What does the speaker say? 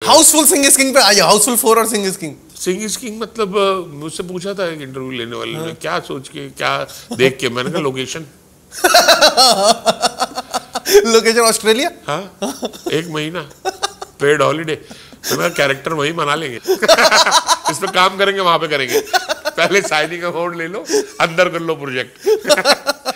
Housefull Singh is king पे आइए, Housefull 4 और Singh is king. Singh is king मतलब मुझसे पूछा था एक इंटरव्यू लेने वाले ने, क्या सोच के क्या देख के, मैंने कहा लोकेशन। Location Australia. हाँ, 1 महीना पेड हॉलीडे, तो मेरा कैरेक्टर वही बना लेंगे। इस पे काम करेंगे, वहां पे करेंगे, पहले साइनिंग अमाउंट ले लो, अंदर कर लो प्रोजेक्ट।